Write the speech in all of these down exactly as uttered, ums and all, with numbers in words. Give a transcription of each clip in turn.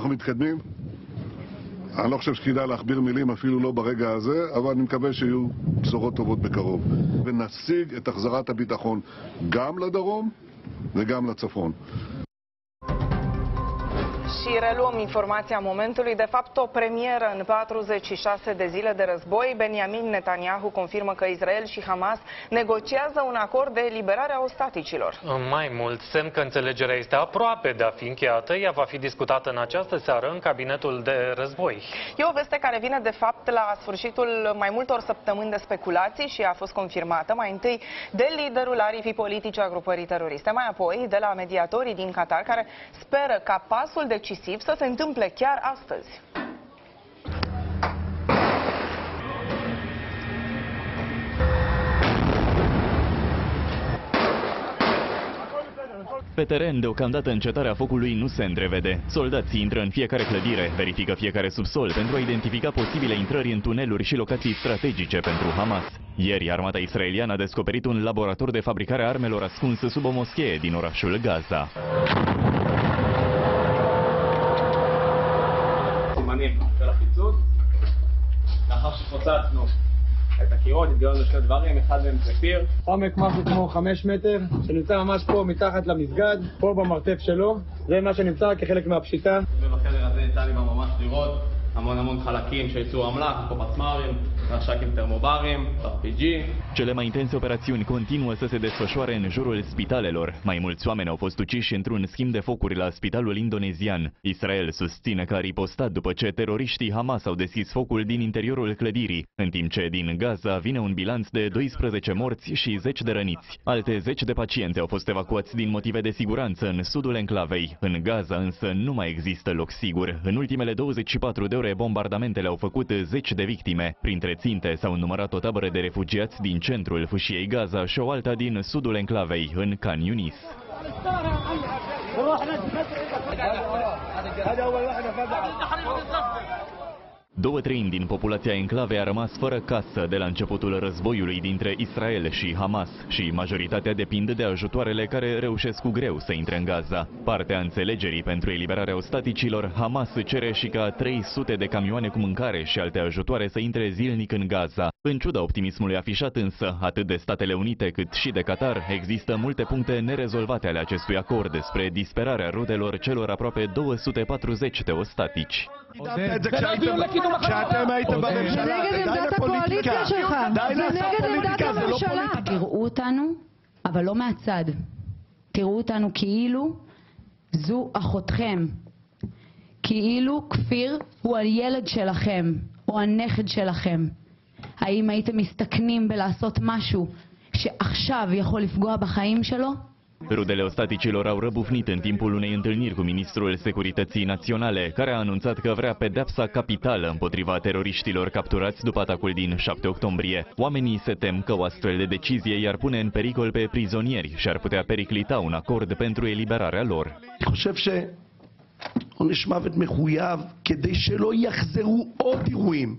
אנחנו מתקדמים. אני לא חושב שכדאי להכביר מילים אפילו לא ברגע הזה, אבל אני מקווה שיהיו בשורות טובות בקרוב. ונשיג את החזרת הביטחון גם לדרום וגם לצפון. Și reluăm informația momentului. De fapt, o premieră în patruzeci și șase de zile de război. Benjamin Netanyahu confirmă că Israel și Hamas negociază un acord de eliberare a ostaticilor. Mai mult, semn că înțelegerea este aproape de a fi încheiată. Ea va fi discutată în această seară în cabinetul de război. E o veste care vine, de fapt, la sfârșitul mai multor săptămâni de speculații și a fost confirmată mai întâi de liderul aripii politice a grupării teroriste, mai apoi de la mediatorii din Qatar, care speră ca pasul decisiv să se întâmple chiar astăzi. Pe teren, deocamdată, încetarea focului nu se întrevede. Soldații intră în fiecare clădire, verifică fiecare subsol pentru a identifica posibile intrări în tuneluri și locații strategice pentru Hamas. Ieri, armata israeliană a descoperit un laborator de fabricare a armelor ascuns sub o moschee din orașul Gaza. של החיצוץ. לאחר שפוצצנו את הקירות, התגלנו שני דברים, אחד מהם זה פיר. עומק משהו כמו חמש מטר, שנמצא ממש פה מתחת למסגד, פה במרתף שלו. זה מה שנמצא כחלק מהפשיטה. ובחדר הזה ניתן לי ממש לראות המון המון חלקים שיצאו אמל"ח, פה פצמ"רים, רש"קים טרמוברים, אר פי ג'י. Cele mai intense operațiuni continuă să se desfășoare în jurul spitalelor. Mai mulți oameni au fost uciși într-un schimb de focuri la spitalul indonezian. Israel susține că a ripostat după ce teroriștii Hamas au deschis focul din interiorul clădirii, în timp ce din Gaza vine un bilanț de doisprezece morți și zece de răniți. Alte zece de pacienți au fost evacuați din motive de siguranță în sudul enclavei. În Gaza însă nu mai există loc sigur. În ultimele douăzeci și patru de ore bombardamentele au făcut zece de victime. Printre ținte s-au numărat o tabără de refugiați din centrul fâșiei Gaza și o alta din sudul enclavei, în Khan Yunis. Două treimi din populația enclavei a rămas fără casă de la începutul războiului dintre Israel și Hamas și majoritatea depind de ajutoarele care reușesc cu greu să intre în Gaza. Partea înțelegerii pentru eliberarea ostaticilor, Hamas cere și ca trei sute de camioane cu mâncare și alte ajutoare să intre zilnic în Gaza. În ciuda optimismului afișat însă, atât de Statele Unite cât și de Qatar, există multe puncte nerezolvate ale acestui acord despre disperarea rudelor celor aproape două sute patruzeci de ostatici. כשאתם הייתם בממשלה, די לפוליטיקה, די לעשות פוליטיקה, זה לא פוליטיקה. תראו אותנו, אבל לא מהצד. תראו אותנו כאילו זו אחותכם. כאילו כפיר הוא הילד שלכם, או הנכד שלכם. האם הייתם מסתכנים בלעשות משהו שעכשיו יכול לפגוע בחיים שלו? Rudele ostaticilor au răbufnit în timpul unei întâlniri cu ministrul Securității Naționale, care a anunțat că vrea pedeapsa capitală împotriva teroriștilor capturați după atacul din șapte octombrie. Oamenii se tem că o astfel de decizie i-ar pune în pericol pe prizonieri și ar putea periclita un acord pentru eliberarea lor. אני חושב שעונש מוות מחויב כדי שלא יחזרו עוד אירועים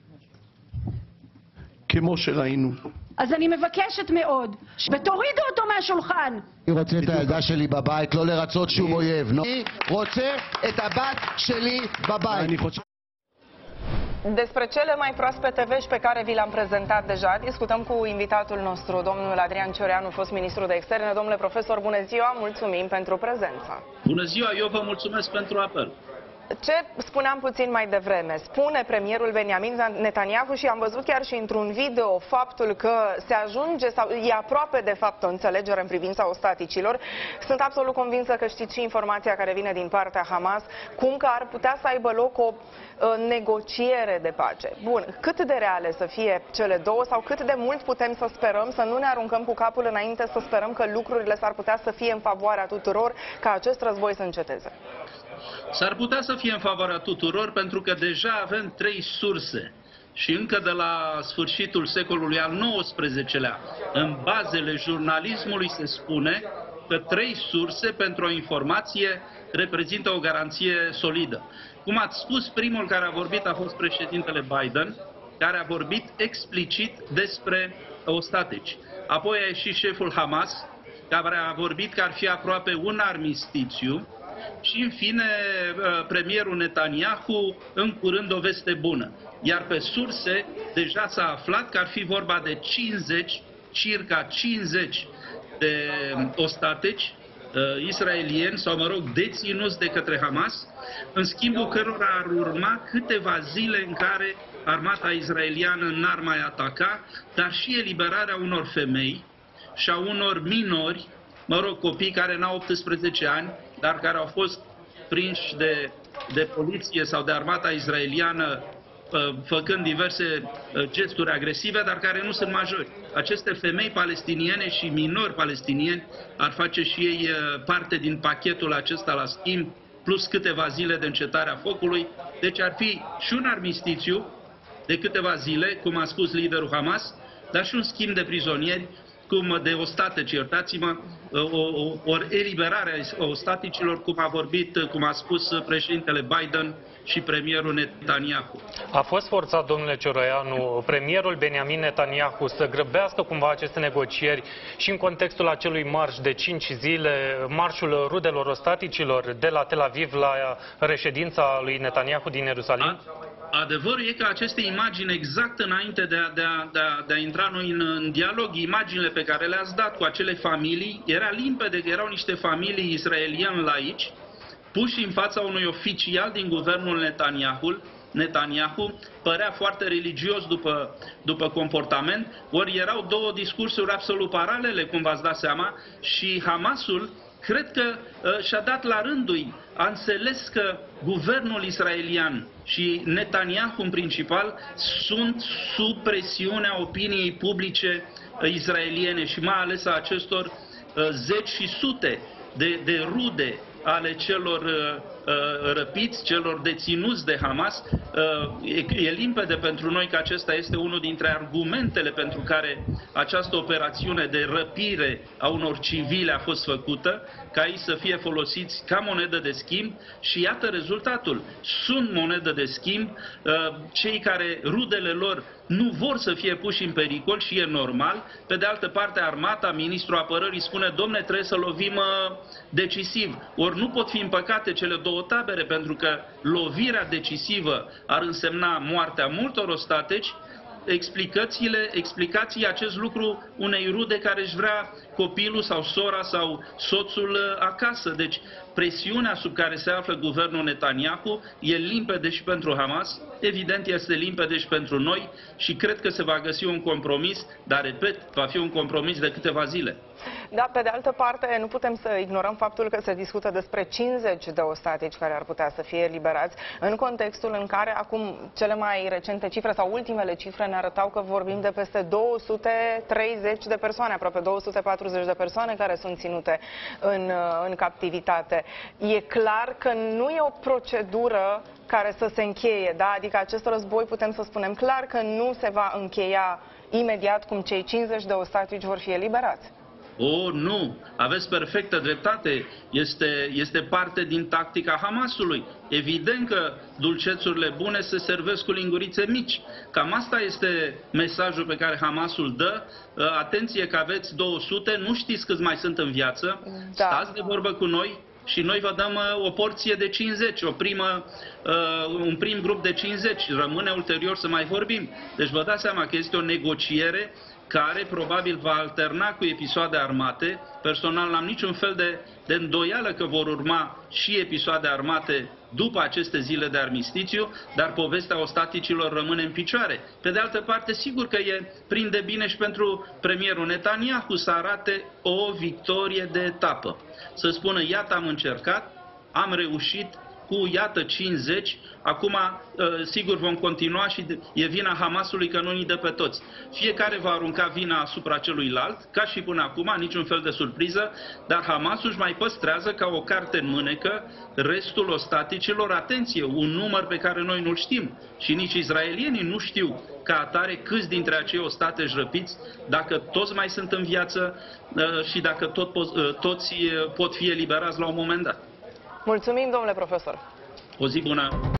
כמו שראינו. אז אני מבקשת מאוד, ותורידו אותו מהשולחן. אני רוצה את הילדה שלי בבית, לא לרצות שום אויב. אני רוצה את הבת שלי בבית. Despre cele mai proaspete vești pe care vi le-am prezentat deja, discutăm cu invitatul nostru, domnul Adrian Cioreanu, fost ministru de externe. Domnule profesor, bună ziua, mulțumim pentru prezența. Bună ziua, eu vă mulțumesc pentru apel. Ce spuneam puțin mai devreme, spune premierul Benjamin Netanyahu și am văzut chiar și într-un video faptul că se ajunge sau e aproape de fapt o înțelegere în privința ostaticilor. Sunt absolut convinsă că știți și informația care vine din partea Hamas, cum că ar putea să aibă loc o uh, negociere de pace. Bun, cât de reale să fie cele două sau cât de mult putem să sperăm, să nu ne aruncăm cu capul înainte, să sperăm că lucrurile s-ar putea să fie în favoarea tuturor, ca acest război să înceteze? S-ar putea să fie în favoarea tuturor, pentru că deja avem trei surse și încă de la sfârșitul secolului al nouăsprezecelea, în bazele jurnalismului se spune că trei surse pentru o informație reprezintă o garanție solidă. Cum ați spus, primul care a vorbit a fost președintele Biden, care a vorbit explicit despre ostatici. Apoi a ieșit șeful Hamas, care a vorbit că ar fi aproape un armistițiu, Și în fine, premierul Netanyahu, în curând o veste bună. Iar pe surse deja s-a aflat că ar fi vorba de cincizeci, circa cincizeci de ostateci israelieni sau, mă rog, deținuți de către Hamas, în schimbul cărora ar urma câteva zile în care armata israeliană n-ar mai ataca, dar și eliberarea unor femei și a unor minori, mă rog, copii care n-au optsprezece ani, dar care au fost prinși de, de poliție sau de armata israeliană făcând diverse gesturi agresive, dar care nu sunt majori. Aceste femei palestiniene și minori palestinieni ar face și ei parte din pachetul acesta la schimb, plus câteva zile de încetare a focului. Deci ar fi și un armistițiu de câteva zile, cum a spus liderul Hamas, dar și un schimb de prizonieri, cum de ostateci, iertați-mă, o, o, o eliberare a ostaticilor, cum a vorbit, cum a spus președintele Biden și premierul Netanyahu. A fost forțat, domnule Cioroianu, premierul Benjamin Netanyahu să grăbească cumva aceste negocieri și în contextul acelui marș de cinci zile, marșul rudelor ostaticilor de la Tel Aviv la reședința lui Netanyahu din Ierusalim? A Adevărul e că aceste imagini, exact înainte de a, de a, de a, de a intra noi în, în dialog, imaginile pe care le-ați dat cu acele familii, era limpede că erau niște familii israelieni laici, puși în fața unui oficial din guvernul Netanyahu. Netanyahu părea foarte religios după, după comportament, ori erau două discursuri absolut paralele, cum v-ați dat seama, și Hamasul cred că uh, și-a dat la rândul, a înțeles că guvernul israelian și Netanyahu în principal sunt sub presiunea opiniei publice uh, israeliene și mai ales a acestor uh, zeci și sute de, de rude ale celor uh, răpiți, celor deținuți de Hamas. Uh, e, e limpede pentru noi că acesta este unul dintre argumentele pentru care această operațiune de răpire a unor civile a fost făcută, ca ei să fie folosiți ca monedă de schimb și iată rezultatul. Sunt monedă de schimb, uh, cei care rudele lor nu vor să fie puși în pericol și e normal. Pe de altă parte, armata, ministrul apărării spune, domne, trebuie să lovim uh, decisiv. Ori nu pot fi împăcate cele două tabere, pentru că lovirea decisivă ar însemna moartea multor ostateci. Explicațiile, explicații acest lucru unei rude care își vrea copilul sau sora sau soțul acasă. Deci presiunea sub care se află guvernul Netanyahu e limpede și pentru Hamas, evident este limpede și pentru noi și cred că se va găsi un compromis, dar repet, va fi un compromis de câteva zile. Da, pe de altă parte, nu putem să ignorăm faptul că se discută despre cincizeci de ostatici care ar putea să fie eliberați, în contextul în care acum cele mai recente cifre sau ultimele cifre ne arătau că vorbim de peste două sute treizeci de persoane, aproape două sute patruzeci de persoane care sunt ținute în, în captivitate. E clar că nu e o procedură care să se încheie, da? Adică acest război, putem să spunem clar că nu se va încheia imediat cum cei cincizeci de ostatici vor fi eliberați. O, nu, aveți perfectă dreptate, este, este parte din tactica Hamasului. Evident că dulcețurile bune se servesc cu lingurițe mici. Cam asta este mesajul pe care Hamasul dă. Atenție că aveți două sute, nu știți câți mai sunt în viață, da. Stați de vorbă cu noi și noi vă dăm o porție de cincizeci, o primă, un prim grup de cincizeci, rămâne ulterior să mai vorbim. Deci vă dați seama că este o negociere care probabil va alterna cu episoade armate. Personal n-am niciun fel de, de îndoială că vor urma și episoade armate după aceste zile de armistițiu, dar povestea ostaticilor rămâne în picioare. Pe de altă parte, sigur că e prinde bine și pentru premierul Netanyahu să arate o victorie de etapă. Să spună, iată, am încercat, am reușit, cu, iată, cincizeci, acum, sigur, vom continua și e vina Hamasului că nu ni dă pe toți. Fiecare va arunca vina asupra celuilalt, ca și până acum, niciun fel de surpriză, dar Hamasul își mai păstrează ca o carte în mânecă restul ostaticilor. Atenție, un număr pe care noi nu-l știm și nici israelienii nu știu ca atare câți dintre acei ostateci răpiți, dacă toți mai sunt în viață și dacă tot, toți pot fi eliberați la un moment dat. Mulțumim, domnule profesor! O zi bună!